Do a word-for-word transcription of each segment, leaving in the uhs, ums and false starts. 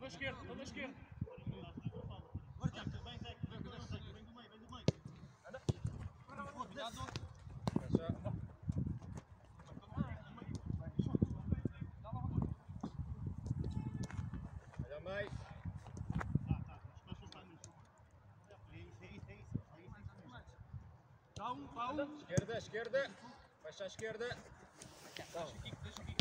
da esquerda, estou da esquerda. Vem, Zé, vem do meio, vem do meio. Anda. Cuidado. Olha mais. Dá um, dá um. Esquerda, esquerda. Fecha a esquerda. Deixa aqui, deixa aqui.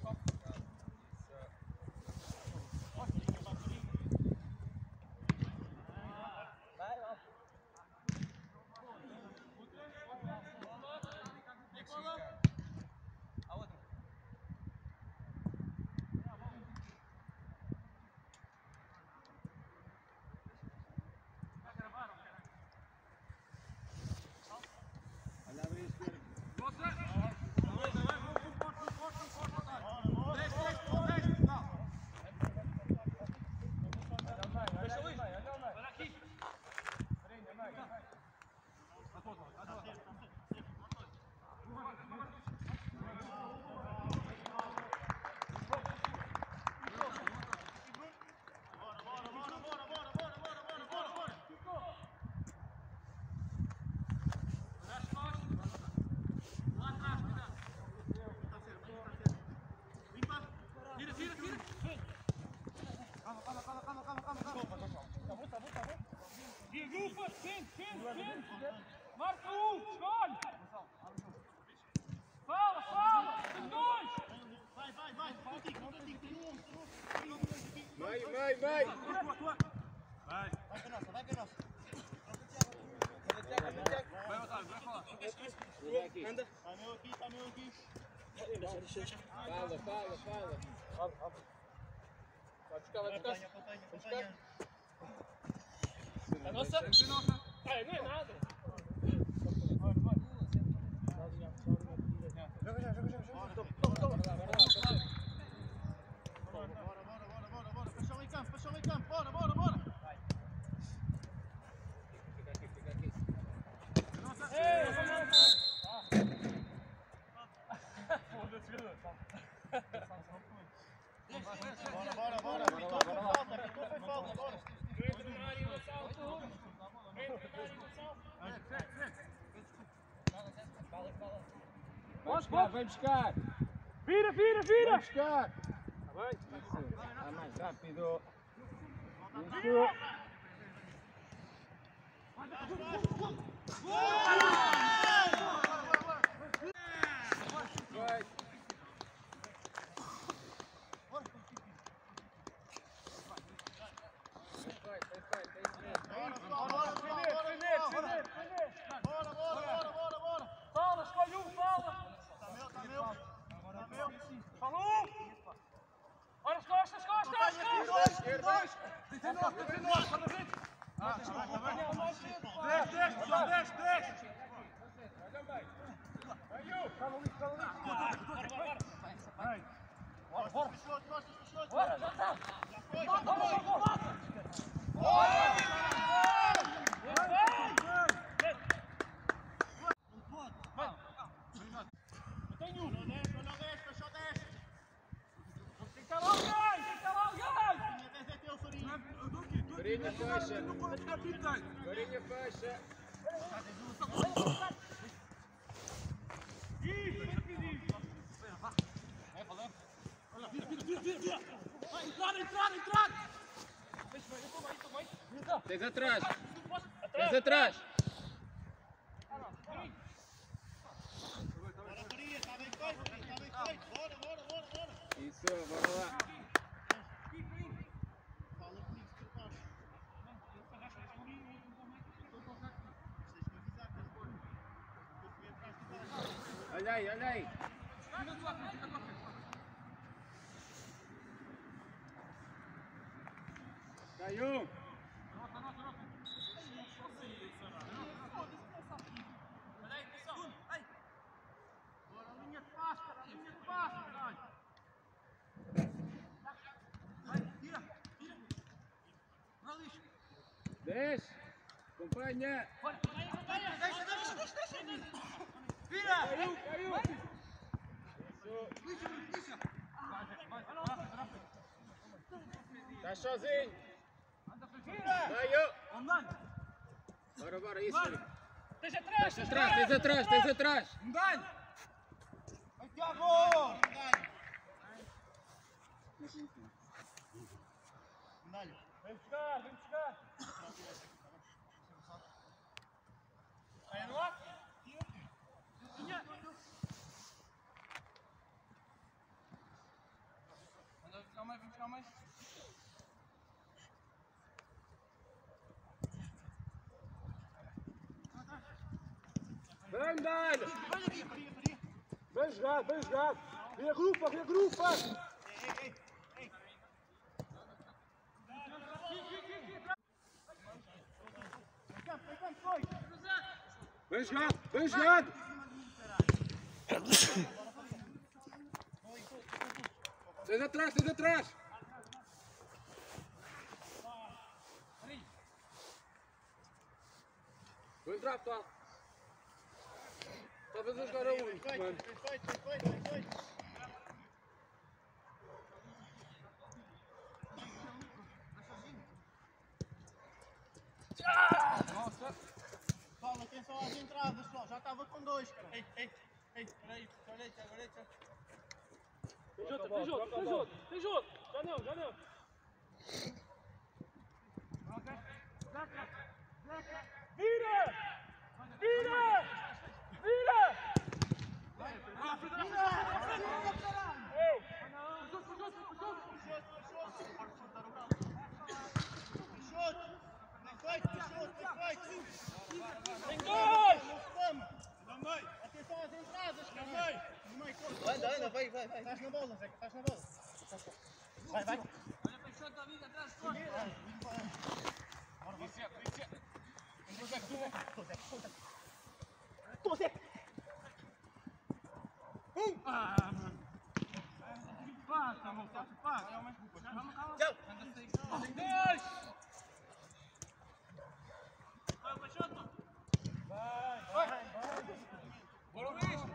Vai, vai. A outra. Olha bem a esquerda. Marca um, escolhe! Fala, fala! Tem dois! Vai, vai, vai! Contigo, contigo, tem um! Meio, meio, meio! Vai! Vai que é nossa, vai que é nossa! Vai, Otávio, vai falar! Anda! Está meu aqui, está meu aqui! Fala, fala, fala! Vai buscar, vai buscar! Acompanha, acompanha, acompanha! A nossa? É nossa! É, não é nada! Bora, bora! Joga já, joga já, joga! Bora, bora, bora, bora, bora, bora! Paixão em campo, paixão em campo! Bora, bora, bora! Vai! Fica aqui, fica aqui! Nossa! Ei, foda-se, jogador! Bora, bora, bora! Ficou foi falta, ficou foi falta, bora! Entra na área, Gonçalo, tu! Entra na área, Gonçalo! Vai buscar, vai buscar! Vira, vira, vira! Vai buscar! Está bem? Está mais rápido! Isso! Vai! Bora, bora, bora, bora, bora! Fala, escolhe um, fala! Está meu, está meu! Está meu! Fala um! Ora, as costas, costas, costas! Dois, dois! Tem nove, tem nove, para frente! Ah, está bem, está bem! Dez, dez, pessoal, dez, dez! Calma ali, calma ali! Bora, bora, bora! Bora, bora! Bora, já está! Bora, bora, bora! Bora! Tenho um! Não desce, não desce, só desce! Tem que estar lá alguém! Tem que estar lá alguém! dez é teu, Farinha! Farinha, fecha! Farinha, fecha! Isso, é que diz! Vai, valeu! Olha, vira, vira, vira, vira! Vai, entrar, entrar, entrar! Deixa eu ver, eu estou bem, estou bem! Tens atrás! Tens atrás! Bora, Farinha, está bem feito, está bem feito! Bora, bora, bora, bora! Isso, bora lá! Fala comigo, se prepara! Olha aí, olha aí! Caiu! Bora, linha de passe, cara, linha de passe, caralho! Vai, tira, tira! Para o lixo! Desce! Acompanha! Bora, acompanha, acompanha! Deixa, deixa, deixa, deixa! Vira! Caiu, caiu! Lixa, lixa! Vai, vai, vai, rápido, rápido! Estás sozinho. Vai, eu. Ondan. Bora, bora, isso. Tens atrás, Tens atrás, tens atrás, tens atrás. Ondan. Vai, Tiago. Ondan. Vem buscar, vem buscar. Vai no ar. Anda, vem buscar mais, vem buscar mais. Vem, Dani. Vem jogar, vem jogar. Reagrupa, reagrupa. Vem jogar, vem jogar. Tens atrás, tens atrás. Vou entrar, pessoal. Talvez a jogar a único, mano. Nossa. Paulo, atenção às entradas, pessoal. Já estava com dois, cara. Ei, ei, ei, peraí, olha aí, olha aí. Tem outro, tem outro, tem outro, tem outro. Já não, já não. Vira! Vira! Vira! Ei! Tem dois! Atenção às entradas, cara. Anda, anda, vai, vai, vai. Estás na bola, Zeca, estás na bola. Vai, vai. Olha para o chão da vida atrás, forte! Vicente, Vicente! Estou Zeca, estou Zeca! Estou Zeca! Um! Ah, mano! Passa, amor, passa, passa! Calma, calma! Tchau! Tem dois! Vai, Peixoto! Vai, vai, vai! Bora, Luís!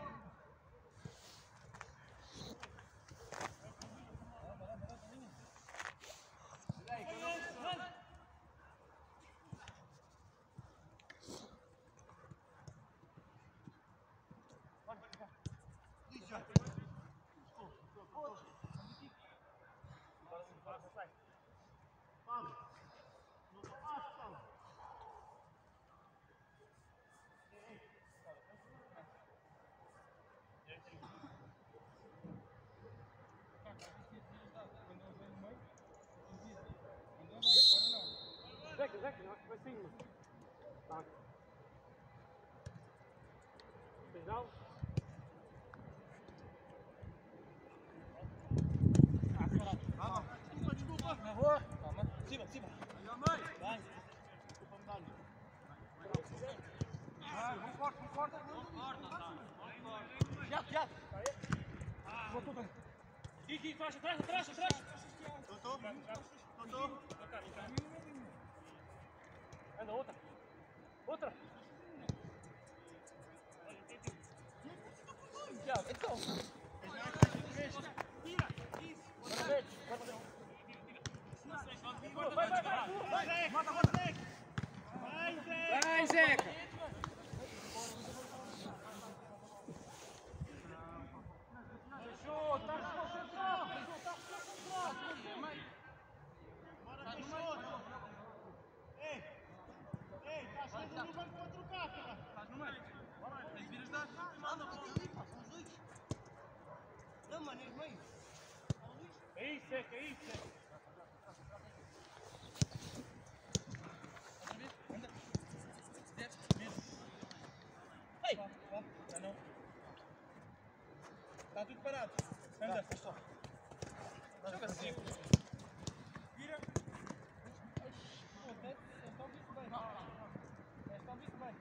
Zeca, Zeca, eu acho que vai sair, mano. Tá. Tens algo? Ah, caralho! Calma! Desculpa, desculpa! Na rua! Calma! Cima, cima! Vai! Vai! Desculpa-me, Dani. Vai, vamos forte, vamos forte! Tiago, Tiago! Voltou bem! Aqui, aqui, atrás, atrás, atrás, atrás! Voltou? Voltou? Anda, outra! Outra! Tiago, então! Vai, vai, vai! Vai, mata, mata, Zeca! Vai, Zeca! Vai, Zeca! Fechou, tá concentrado! Fechou, tá concentrado! Bora, fechou! Ei! Ei, tá achando no banco pra trocar, cara! Estás no meio! Tens de vir ajudar! Manda, manda! Os dois! Não, mano, é meio! É isso, Zeca, é isso, Zeca! Ei! Já não! Está tudo parado! Anda! Fechou! Joga assim! Vira! Estão visto bem! Estão visto bem!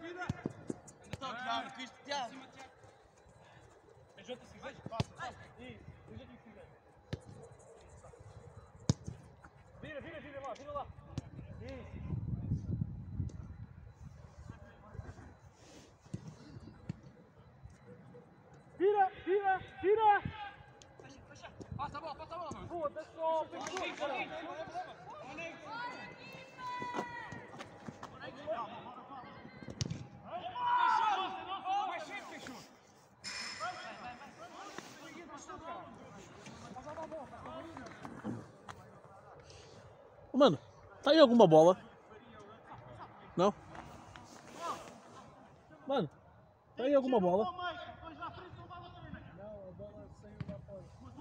Já, Cristiano. Junta se quiser. Isso, do jeito que quiser. Vira, vira, vira lá, vira lá. Isso. Vira, vira, vira. Fecha, fecha. Passa a bola, passa a bola. Boa, deixa só. Mano, tá aí alguma bola? Não? Mano, tá aí alguma bola? Não, a bola saiu lá fora.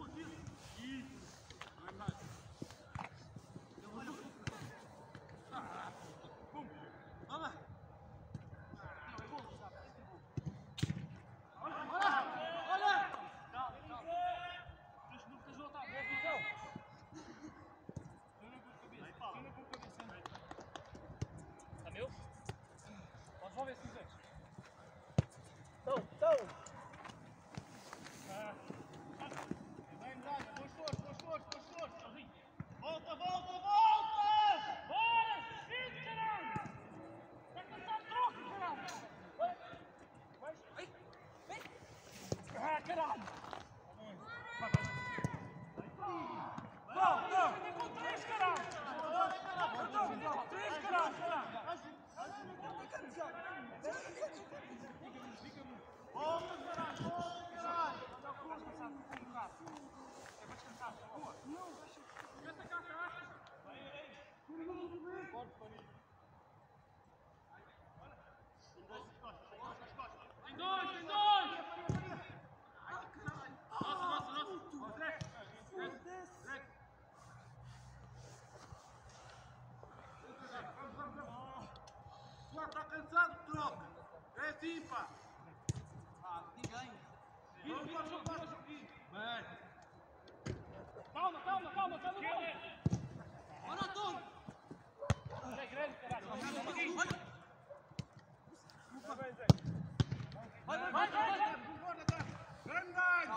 Tá cansado, troca. É assim, pá. Ah, ninguém. Calma, calma, calma, calma. Bora, Antônio. É grande, caralho. Vai, vai, vai, vai. Grande ganho.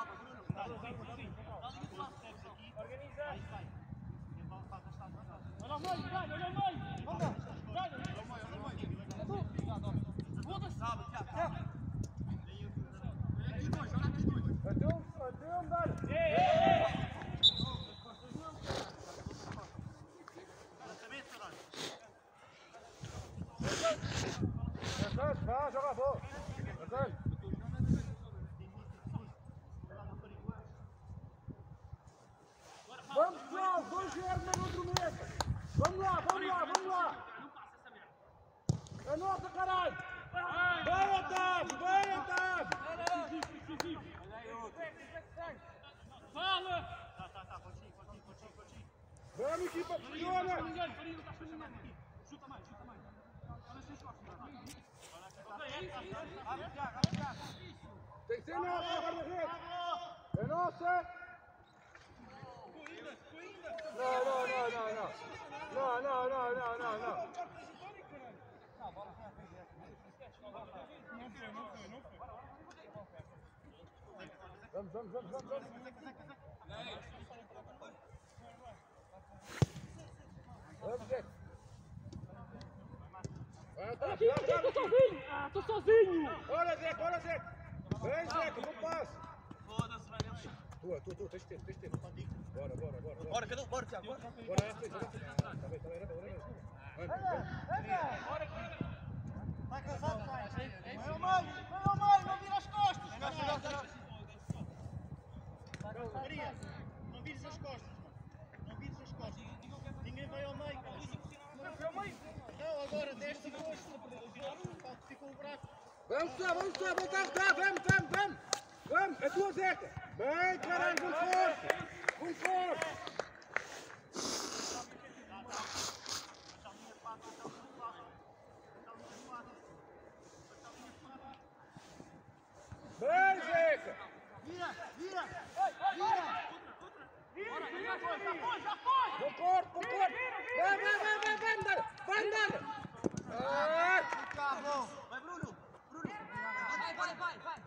Organiza. Olha o meio, vai, olha o meio. Vamos lá. Vai, olha o meio, olha o meio. Foda-se. Sabe, Tiago. Olha aqui dois, olha aqui dois. Até um, até um, dá-lhe. Ei, ei, ei. Vá, joga a bola. Vamos, pessoal, dois zero no outro mês. Vamos lá, vamos lá, vamos lá. É nossa, caralho. Vai, Otávio, vai, Otávio. Fala. Vamos, equipa, funciona. Chuta mais, chuta mais. Tem que ser nossa, guarda-redes. É nossa. Não, não, não, não, não. Não, não, não, não, não, não. Vamos, vamos, vamos, vamos, vamos. Vamos, Zé. Olha aqui, aqui, tô sozinho. Ah, tô sozinho. Olha, Zeca, olha, Zeca. Vem, Zeca, bom passo. Foda-se, vai Deus. Tua, tua, tua, tens tempo, tens tempo. Bora, bora, bora. Bora, cadê? Bora, Tiago, bora. Bora, é frente, é frente. Tá bem, tá bem, era bem, era bem. Vamos, Bora, vai cansado, vai. Vai ao meio, vai ao meio, não vira as costas. Maria, não vires as costas, mano. Não vires as costas. Ninguém vai ao meio, cara. Não, agora, desta costa. Ficou o braço. Vamos, pessoal, vamos, pessoal, vamos, vamos, vamos, vamos, vamos. Vamos, a tua Zeca. Bem, caralho, vamos forte. Vamos forte. Bem, Zeca. Vira, vira. Vira. Vira, já foi, já foi, já foi. Vou corte, vou corte. Vai, vai, vai, vai, vai, vai, vai, vai. Vai, Bruno. vai, vai, vai.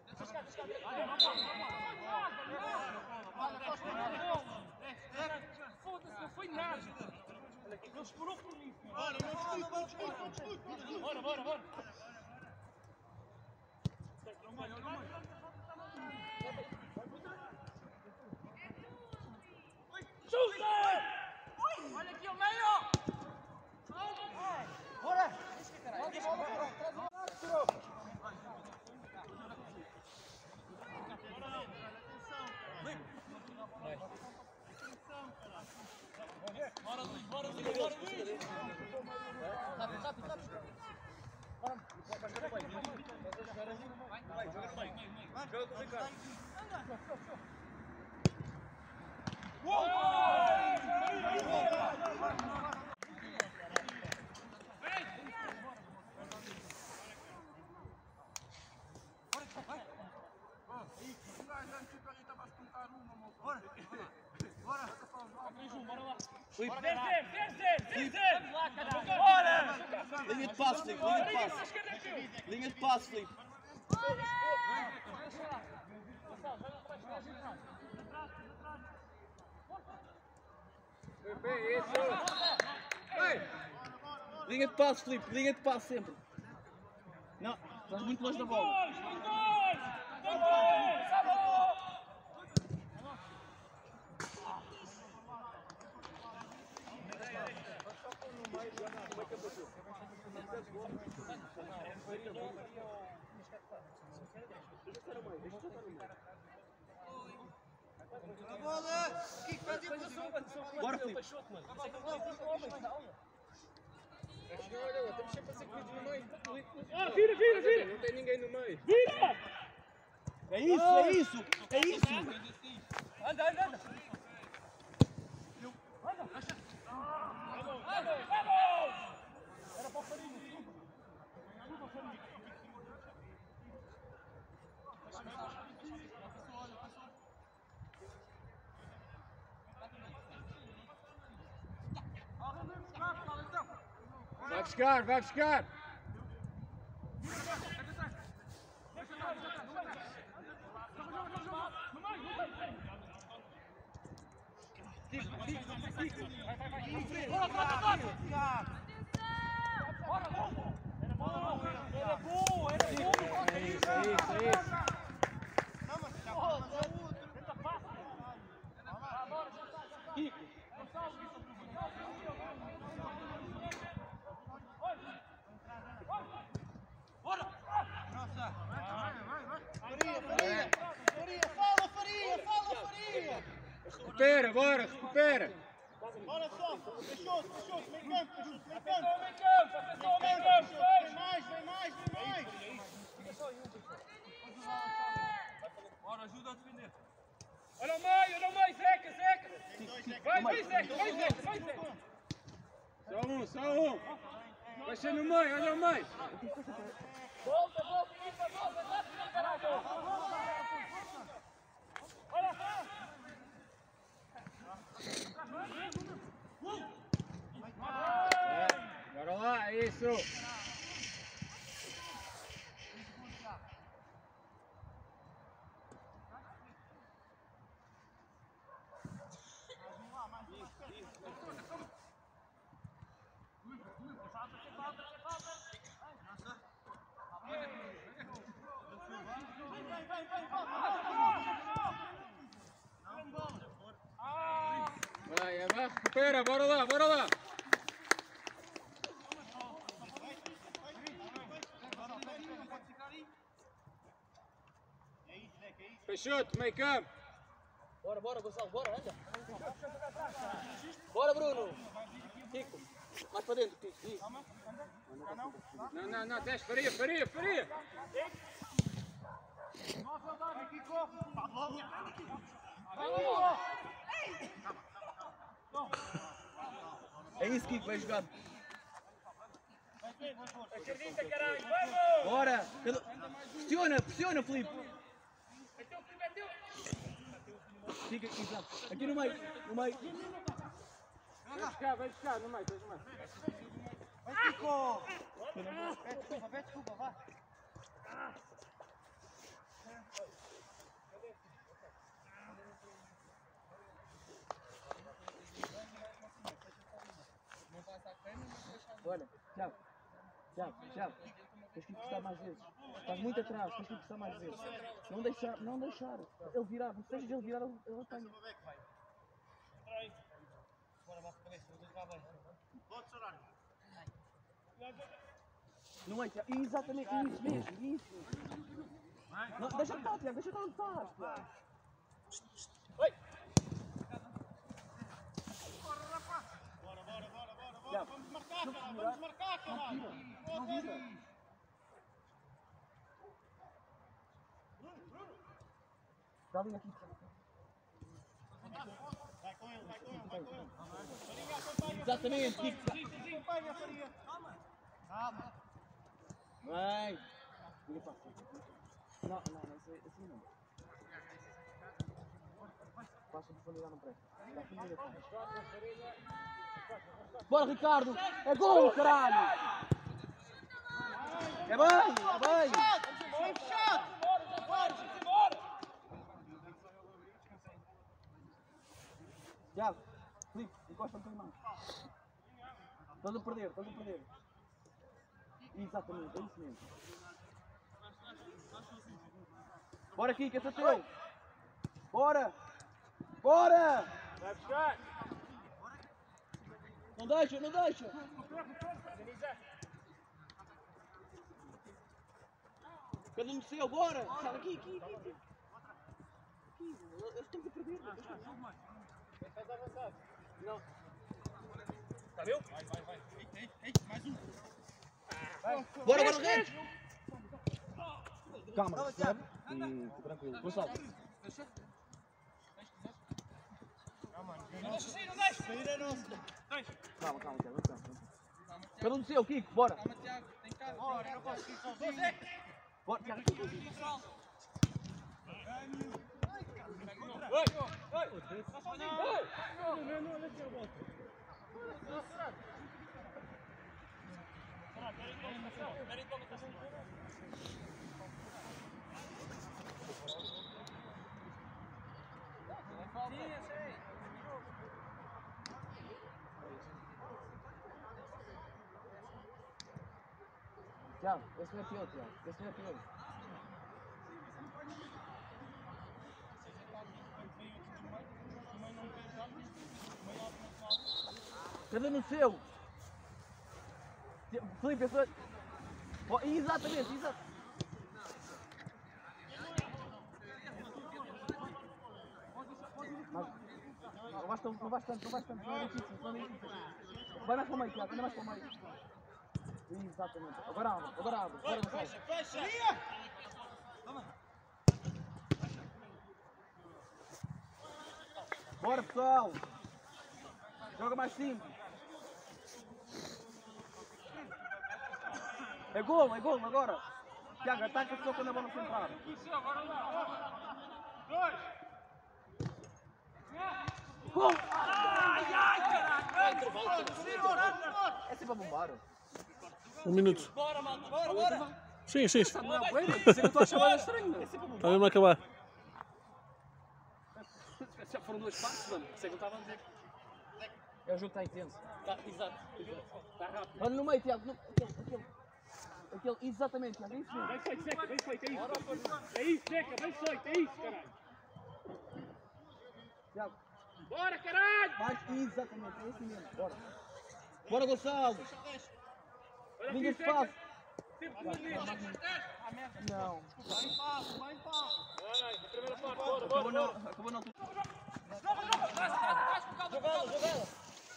Foda-se, não foi nada. Ele esperou por mim. Bora, não discute, não discute, não discute, não discute. Bora, bora, bora. Olha aqui o meio! Bora! Bora, Luís, bora, Luís, bora, Luís! Rápido, rápido, rápido! Joga com o Ricardo. Filipe, zero, zero, zero, zero! Bora! Linha de passe, Filipe, linha de passe. Linha de passe, Filipe. Linha de passe, Filipe, linha de passe sempre. Não, estás muito longe da bola. A bola! Kiko, faz isso! Bora, Filipe. Estamos sempre a ser comidos no meio. Ah, vira, vira, vira! Não tem ninguém no meio. Vira! É isso, é isso, é isso. Anda, anda, anda! Vamos, vamos! Era para o Farinho, desculpa. Desculpa, Farinho. Vai buscar, vai buscar. Bora, bora, bora! Bora, bora! Era bom, era bom, era bom! É isso, é isso, é isso. Tenta passa! Kiko! Bora! Faria, Faria! Faria, fala, Faria, fala, Faria! Recupera, bora, recupera. Bora só! Fechou-se, fechou-se, meio campo, fechou-se, meio Atenção campo! ao meio campo, atenção ao meio campo! Vem mais, vem mais, vem mais! Bora, ajuda a defender! Olha o meio, olha o meio, Zeca, Zeca! Vai, vai, Zeca, vai, Zeca, vai, Zeca! Só um, só um. Vai ser no meio, olha o meio. Volta, volta, equipa, volta, rápido, caralho! Olha só! Bora lá, é isso. Vai, é, vai, recupera, bora lá, bora lá. Peixoto, meio campo. Bora, bora, Gonçalo, bora, anda. Bora, Bruno. Kiko, mais para dentro, Kiko. Isso. Não, não, não, desce, faria, faria, faria. É isso, Kiko, vai jogar. Acredita, caralho, vamos! Bora. Pressiona, pressiona, Filipe. É teu, Filipe, é teu! Fica aqui, exato. Aqui no meio, no meio. Vai buscar, vai buscar, no meio, no meio. Vai, Kiko! Pede desculpa, pede desculpa, vá! Olha, Tiago, Tiago, Tiago, tens que encostar mais vezes. Estás muito atrás, tens que encostar mais vezes. Não deixar, não deixar. Ele virar, se deixas ele virar, ele, ele apanha. Não é, Tiago? Exatamente, isso mesmo, isso. Não, deixa estar, Tiago, deixa estar onde estás, Tiago. Tiago, Vamos marcar, cara, vamos marcar, caralho! não vira. Dá ali aqui. Vai com ele, vai com ele, vai com ele. Farinha, acompanha. Exatamente, Kiko. Acompanha, Farinha. Calma. Vai. Vira para frente. Não, não, não, assim não. Passa de profundidade no presta. Dá família aqui. Bora, Ricardo! É gol, caralho! É bem, é bem! Vamos fechado! Tiago, Filipe, encosta um bocadinho mais. Estás a perder, estás a perder. Exatamente, é isso mesmo. Bora aqui, que é teu! Bora! Bora! Vai buscar. Não deixa, não deixa! Cada um seu, bora! Sai aqui, aqui, aqui! Aqui, eles estão a perder. Não. Está viu? Ei, ei, mais um. Bora, bora, Redes! Calma, recebe e tranquilo. Gonçalo. Não deixa sair, não deixa. Sair é nosso. Calma, calma, Tiago, calma. Cada um do seu, Kiko, bora! Bora, não posso ir sozinho. Bora, Tiago. Oi, oi. Está sozinho. Oi. Tiago, esse não é teu, Tiago. Esse não é teu. Cada um no seu. Filipe, esse é... Oh, exatamente, exato. Mas, não vais tanto, não vais tanto, não vais tanto, não é difícil, não é difícil. Vai mais para o meio, Tiago, anda mais para o meio. Exatamente. Agora abre, agora abre. Agora Fecha, fecha. Bora, pessoal. Joga mais simples. É gol, é gol agora. Tiago, ataca só quando a bola centrar. Isso, agora lá. Dois. Gol! Ai, ai, caralho. É sempre a bombar. Um minuto. Bora, malta, bora, bora. Sim, sim. Não, não, não, isso é que eu estou a chamar estranho. É sempre a Está bombar. mesmo a acabar. Já foram duas partes, mano. Isso é que eu estava a dizer. É o jogo que está intenso. Tá, exato, exato. Está rápido. Olha no meio, Tiago. No, aquele, aquele. Aquele, exatamente, Tiago. É isso mesmo. Bem feito, seca, bem feito, é isso. É isso, seca, bem feito, é isso, caralho. Tiago. Bora, caralho. Mais, exatamente, é isso mesmo. Bora. Bora, Gonçalo. Olha Linha aqui, de passe. seca. Sempre com o mesmo. Não. Vai em passo, vai em passo. Vai, na primeira parte, bora, Acabou bora, não. bora. Acabou não. Jogá-la, jogá-la.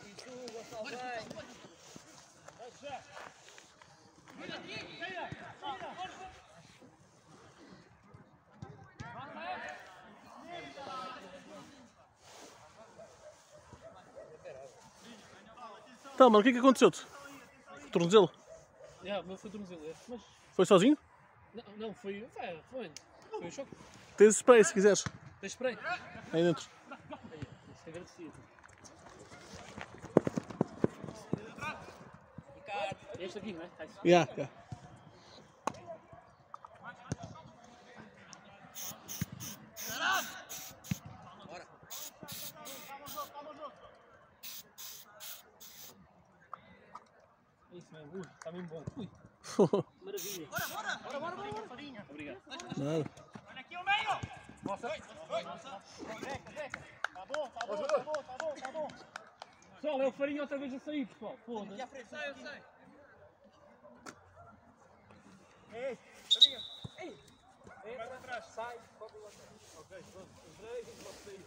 Então, mano, o que é que aconteceu-te? Tornozelo? É, o meu foi tornozelo, mas Foi sozinho? não, não foi, foi, foi, foi um choque. Tens spray se quiseres. Tens spray? Aí dentro. Isso é agradecido. É este aqui, não é? Tá, Yeah, yeah. isso. Ui, está mesmo bom. Ui. Maravilha. Bora, bora! Bora, bora, bora! Farinha! Obrigado. Nada. Olha aqui o meio! Nossa! Nossa! Zeca, Zeca! Tá bom, tá bom, tá bom, tá bom, tá bom! Pessoal, é o Farinha outra vez a sair, pessoal. Foda-se. à frente, sai, eu sei! Ei, Farinha. Ei. Mais atrás. Sai. Ok, pronto. Entrei e posso sair.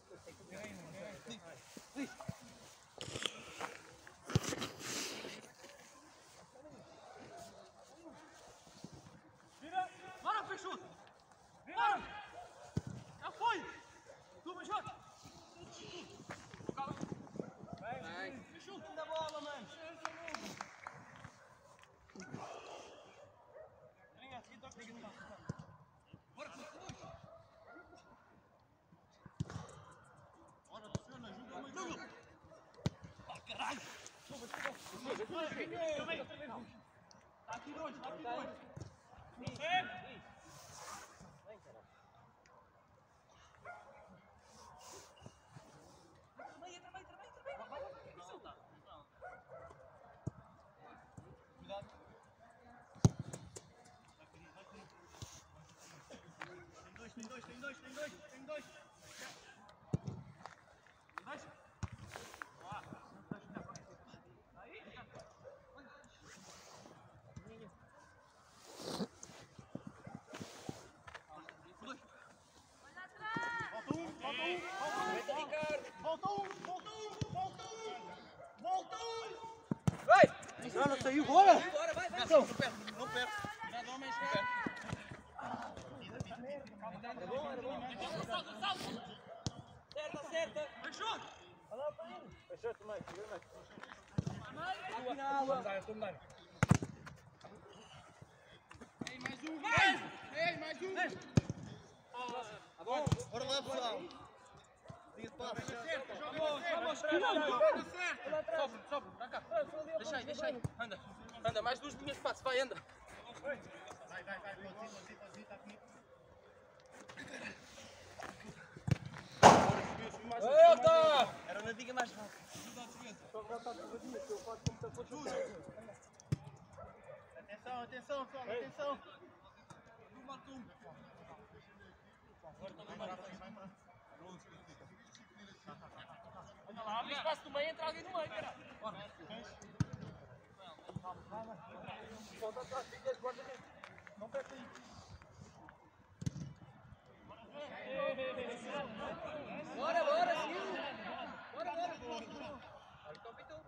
Vira! Bora, Peixoto! Vira! Já foi! Tu, Peixoto! Vai! Peixoto, da bola, mano! Farinha, aqui toca aqui no passo. Bora, Peixoto! Bora, Peixoto, ajuda, ajuda! Ah, caralho! Tá aqui dois, tá aqui dois! Tem dois, tem dois, tem dois, tem dois! Tem dois? Boa! Aí! Volta um, volta um, volta um, volta um, volta um, volta um! Vai! Não, não saiu, bora! Bora, vai, vai! Não perde, não perde! Cuidado, homens, não perde! Era bom, era bom! Salta, salta! Certa, certa! Fechou! Olha lá para ele! Fechou também, segura mais! Final! Vamos dar, vamos dar! Ei, mais um! Mais! Ei, mais um! Bora lá, pessoal! Liga de passo! Certa, joga na certa! Joga na certa! Sofre, sofre, para cá. Deixa aí, deixa aí. Anda, anda, mais duas linhas de passo, vai, anda. Vai, vai, vai, pode ir, pode ir, pode ir, está comigo. Eita! Era na diga mais fácil. Atenção, atenção, pessoal, atenção. Tu marca um. Agora também vai para vai para. Anda lá, abre espaço no meio, entra alguém no meio, cara. Bora. Volta atrás, fica as guardas dentro. Não perde aí. Bora, bora, sim. Bora, bora. Olha o capitão.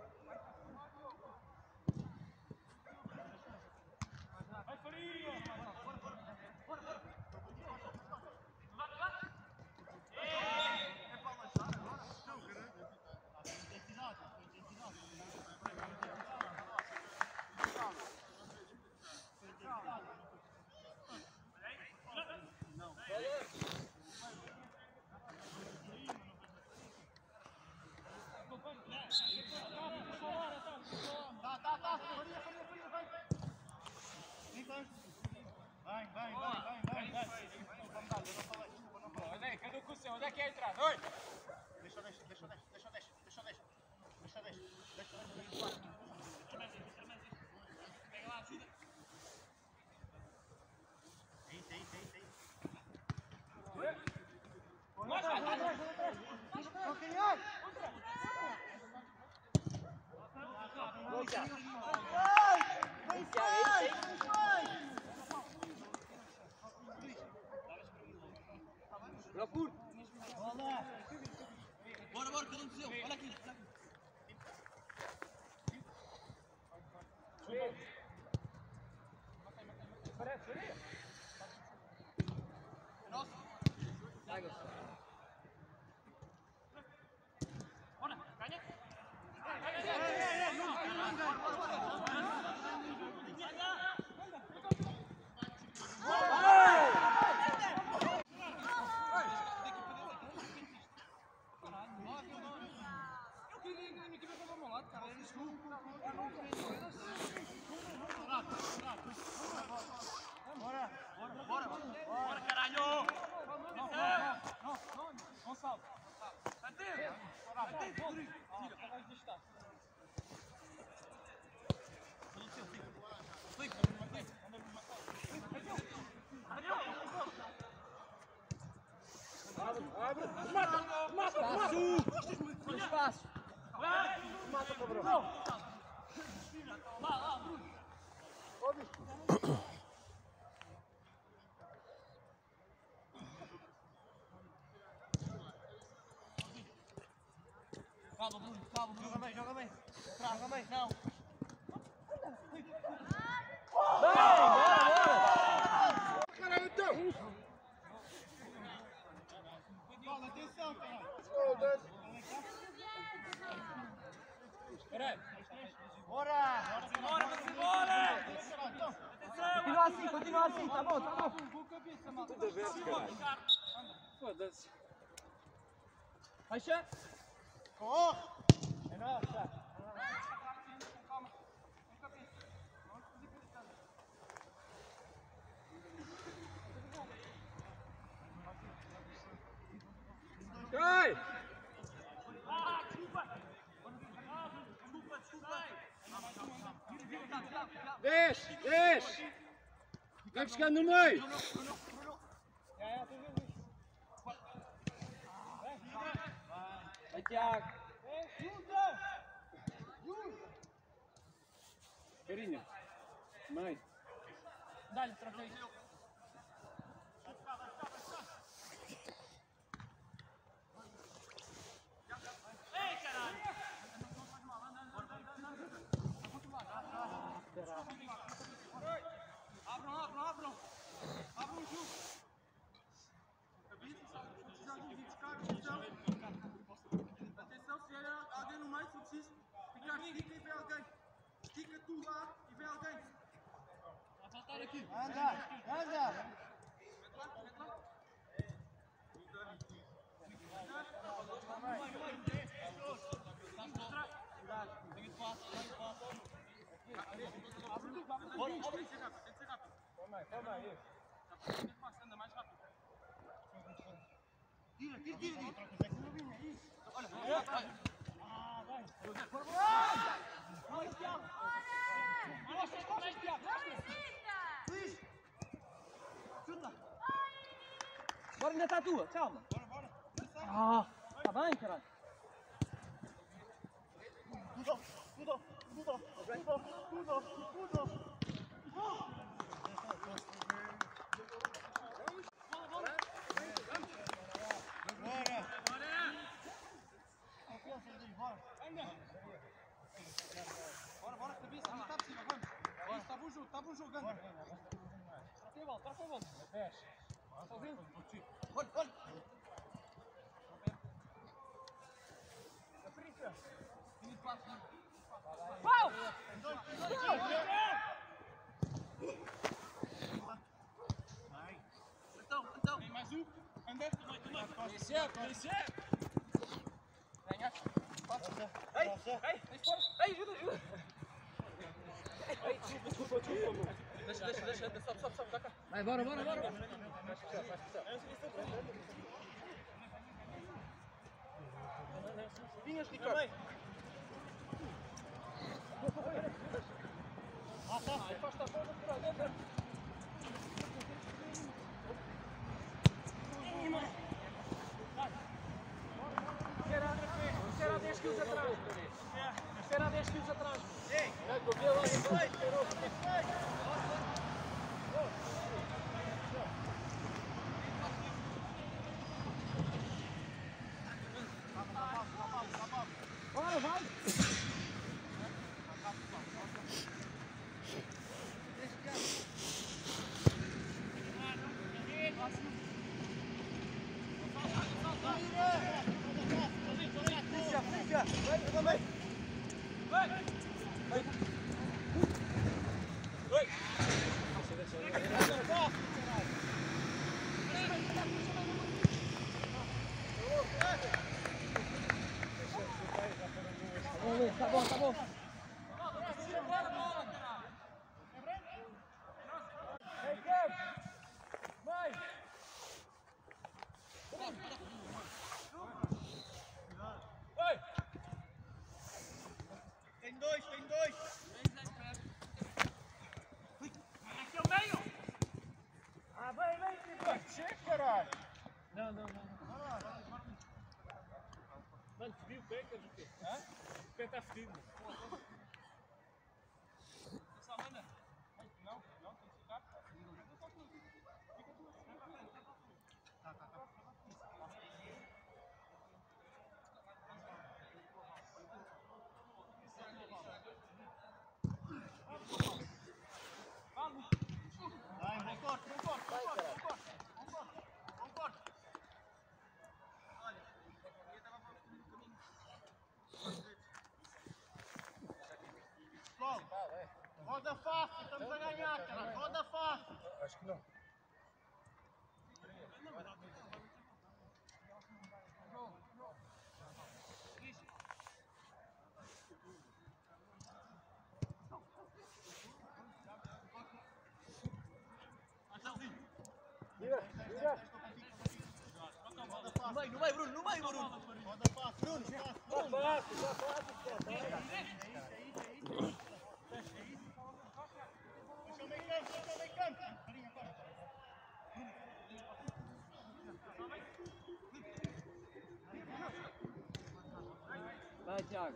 Vai, Farinha. Bora, bora. É para lançar agora? Não, caralho. Intensidade, intensidade. Não. Tá, tá, tá. Farinha, farinha, farinha, vai. Vem, vai. Vai, vai, vai, vai, vai. Vamos dar, eu não falei, desculpa, não falei. Onde é? Cadê o Cussão? Onde é que é a entrada? Oi! Deixa, deixa, deixa, deixa, deixa, deixa, deixa, deixa, deixa, deixa, deixa, Pega lá, ajuda. Tem, tem, tem, tem. Mais, vai, vai, vai. Não criar! Vai, vai, vai! Procura. Bora, bora, cada um do seu. Olha aqui. Parece, Farinha. Nossa. Bora, ganha. Bora, bora, bora, Bora, caralho. Não, não, não, não salta. Atento. Atento, Rodrigo. Tira, para baixo do estado. Espaço! Mata, cabrão! Calma, Bruno, calma, Bruno. Joga bem, joga bem. Joga bem, não. Caralho, então! Bola, atenção, caralho. Peraí. Bora! Bora, vamos embora! Continua assim, continua assim, tá bom, tá bom. Tudo a ver, caralho. Foda-se. Fecha. Corre! É nossa! Cai! Desce, desce! Vai buscando no meio! Vai, Tiago. Carinha, mãe. Dá-lhe, troca aí. Abram, abram, abram! Abram o jogo! Atenção, se vier alguém no meio, se preciso ficar, estica e vê alguém. Estica tu lá e vê alguém. Vai faltar aqui. Anda! Anda! Tira, tira, tira, tira. Olha, ah, vai. Olha, Tiago. Mostra, mostra, Tiago. Luís. Chuta. Bora, ainda está a tua, calma. Bora, bora. Ah, tá bem, caralho. Tudo, tudo, tudo, tudo, tudo, tudo. Bora! Confiança dele, bora! Bora, bora, cabeça, não está possível, vamos. Vamos, está bom jogo, está bom jogando. Troca a bola, troca a bola. Sozinho. Olha, olha! Pau! Então, então. Tem mais um. Anda. Descer, descer. Venha. Ei, Ei, ei, ajuda, ajuda. Ei, desculpa, desculpa, desculpa. Deixa, deixa, deixa, sobe, sobe, sobe, dá cá. Vai, bora, bora, bora. Vinhas, Ricardo. Afasta a bola por ali dentro. Espera dez quilos atrás. Espera dez quilos atrás. Bora, vai. Tá bom, tá bom. Tem dois, tem dois! Mano, frio, o pé, quer dizer o quê? Hã? O pé está frio. Só manda. Não, não, tem que ficar. Fica tu. Tá, tá, tá. Vai, bom corte, bom corte, bom corte, bom corte, bom corte, bom corte. Olha, eu estava a fazer um caminho. Pessoal, roda fácil, estamos a ganhar, cara, roda fácil. Acho que não. No meio, no meio, Bruno, no meio, Bruno. Roda fácil, Bruno, fácil, Bruno. Fácil, já fácil. É isso, é isso, é isso. É isso. Puxa o meio campo, puxa o meio campo. Carinha, corre. Vai, Thiago.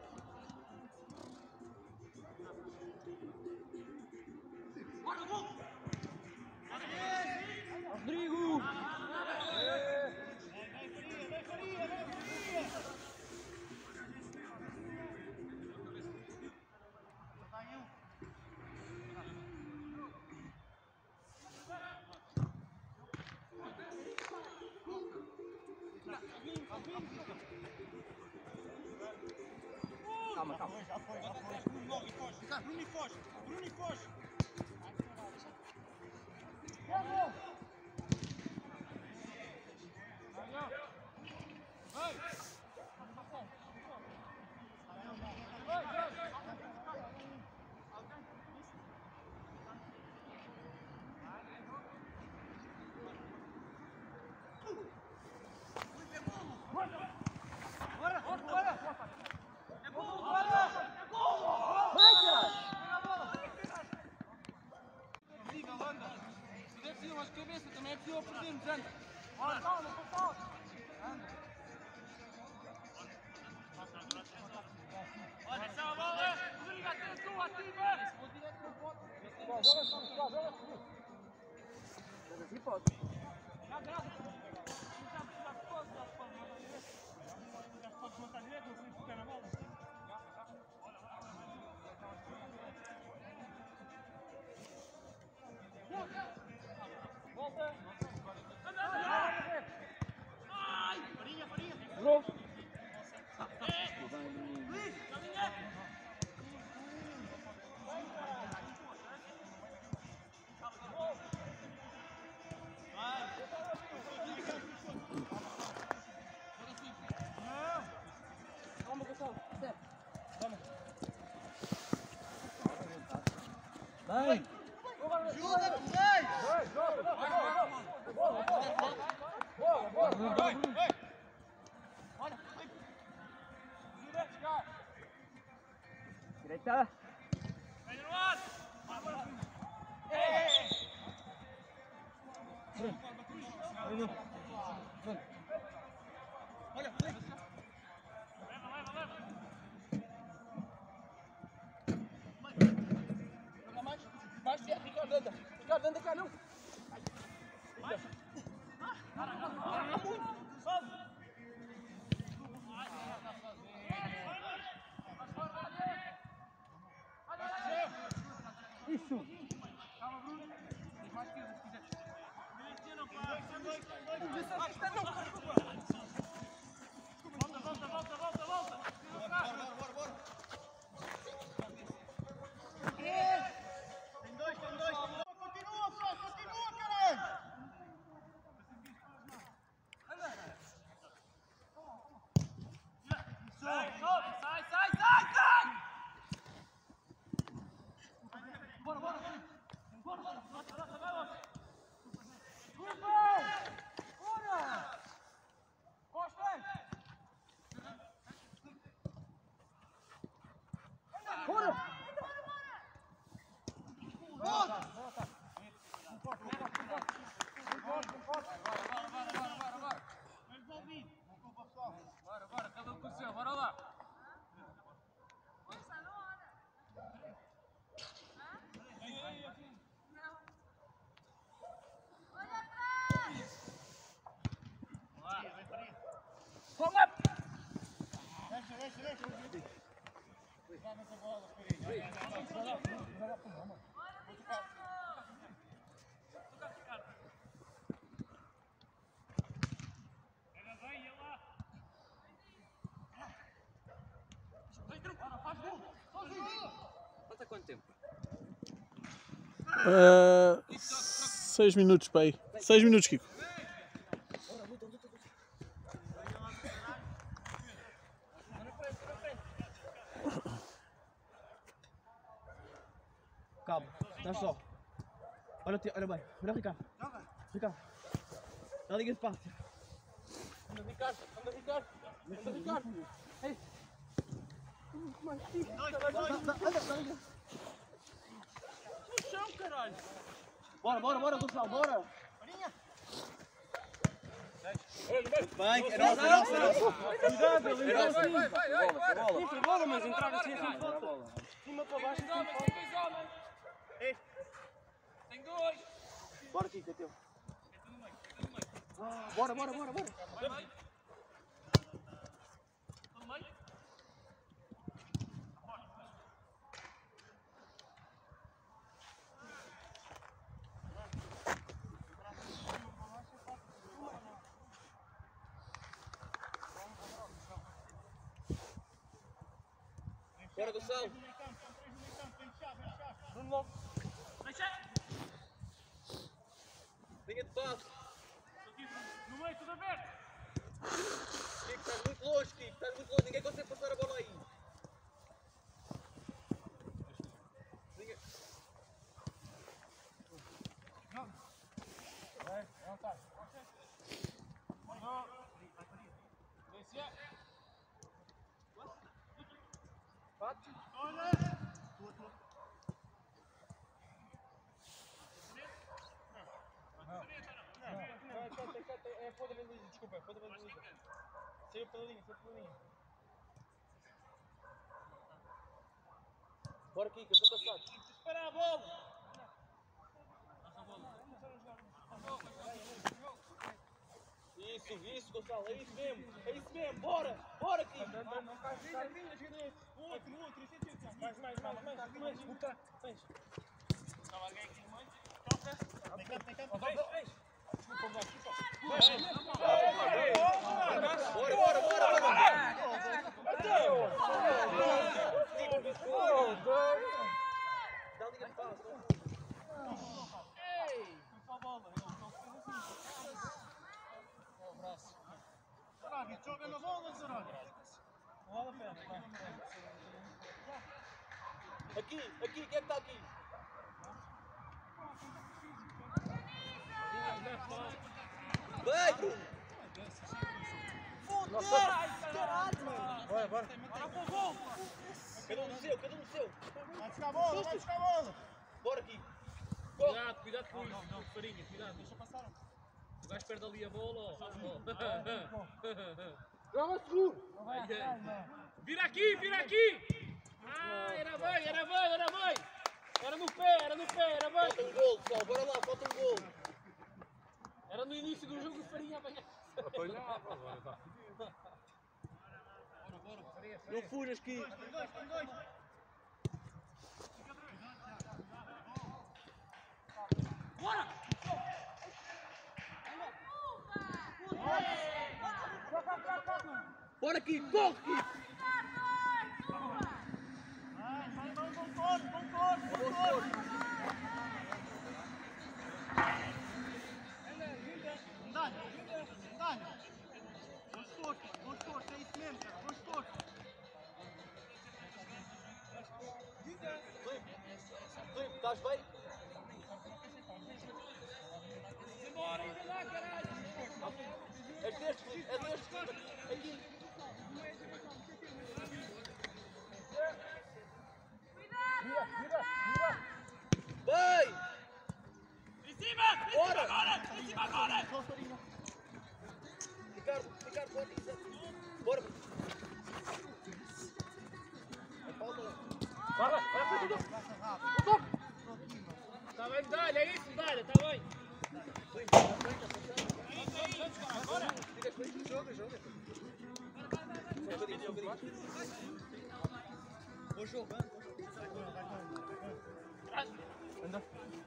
Rodrigo! Calma, calma. Já foi, já foi. Bruno e foge. Bruno e foge. Bruno e foge. Também é possível perdermos, anda. Calma, calma, calma. Olha, essa é a bola. Rodrigo, atenção, ativa. Joga assim, joga, joga assim. Joga assim, pode. Já grava. Já precisa de fogo, já pode. Já podes matar direito, não sei se ficar na bola. Volta. Anda, anda. Farinha, farinha. Jogou. Calma, Gonçalo. Vai. Ajuda, tu vai. Direita. Vem no ar. Bruno. Olha, Leva, leva, leva. Joga mais. Mais, Ricardo, anda. Ricardo, anda cá, não. Isso. Calma, Bruno. Diz mais esquerda, se quiser. dois, dois, dois. Falta quanto tempo? Uh, seis minutos, pai. Seis minutos, Kiko. Calma, estás só. Olha, olha bem, olha o Ricardo. Ricardo. Dá a liga de passe. Anda, Ricardo, anda, Ricardo. Anda, Ricardo. Ei. No chão, caralho. Bora, bora, bora, Gonçalo, bora. Bem, é nossa, é nossa, é nossa. Cuidado, ele entrou assim. Vai, vai, vai, vai. Isso é bola, mas entrar assim é sempre falta. Cima para baixo, tem dois homens. Tem dois. Bora, Kiko, é teu. Ah, bora, bora, bora, bora. Bora, Gonçalo. Bruno logo. Deixa. Linha de passe. No meio, tudo aberto. Kiko, estás muito longe, Kiko. Estás muito longe. Ninguém consegue passar a bola aí. Linha... Vai, não tá. Desce. Bate. Olha! É foda da linha, desculpa, é foda da linha. Saiu pela linha, saiu pela linha. Bora, Kiko, eu sou passado. Espera a bola! Isso, isso, Gonçalo. É isso mesmo. É isso mesmo. Bora, bora, Kiko. Não faz vinha, vinha, vinha. O outro, o outro, isso é mais, mais, mais, mais, mais, puta. Tens. Estava alguém aqui no meio? Toca. Tem campo, tem campo. Vamos, vamos. Desculpa, vamos, desculpa. Bora, bora, bora, bora. Dá a liga de passe. Ei! Foi para a bola, ele não fez assim. O braço. Zaragi, joga na bola, Zaragi. Não vale a pena, vai. Aqui, aqui, quem é que está aqui? Vai, Bruno! Bora, bora. Bora para o gol! Cada um no seu, cada um no seu. Vai buscar a bola, vai buscar a bola. Bora, Kiko. Cuidado, cuidado com isso. Farinha, cuidado. Deixa passar. O gajo perde ali a bola. Joga seguro. Vira aqui, vira aqui! Ah, era bem, era bem, era bem! Era no pé, era no pé, era bem! Falta um gol, pessoal. Bora lá, falta um gol. Era no início do jogo o Farinha apanhar. Não fujas, Kiko. Tem dois, tem dois. Bora! Bora, Kiko. Corre, Kiko. Vai, vai, vai, com corpo, com corpo, com corpo. Medalha, medalha. Bom esforço, bom esforço, é isso mesmo, cara. Bom esforço. Filipe, estás bem? Bora, ainda lá, caralho! É deste, é deste. Aqui. Vai! Em cima! Em cima agora! Em cima agora! Vou jogando. Vai com ele, vai com ele. Anda.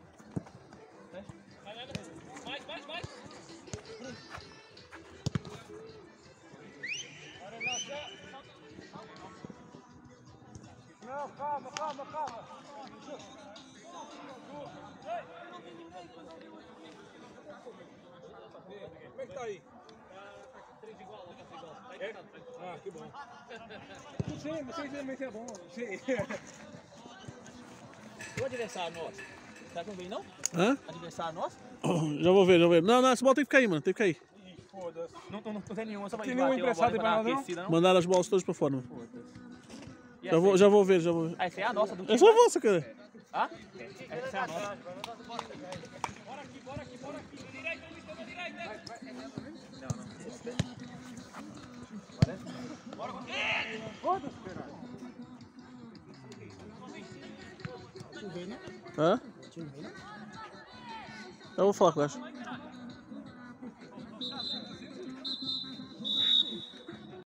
Mais, mais, mais. Não, calma, calma, calma. Como é que tá aí? É? Ah, que bom. Sim, mas sinceramente é bom. Sim. O adversário nosso. Será que não vem não? Hã? Adversário nosso? Já vou ver, já vou ver. Não, não, essa bola tem que ficar aí, mano. Tem que ficar aí. Foda-se. Não, não, não tem nenhuma, só vai Tem nenhum bater uma emprestado bola aí pra pra nós, não? aquecida, não? Mandaram as bolas todas pra fora, mano. E Já essa vou, aí? já vou ver, já vou ver. Ah, essa é a nossa do É time. só você, cara. Ah? Essa é a nossa. Bora aqui, bora aqui, bora aqui. Na direita, Luiz, na direita. Hã? Já vou falar com ela.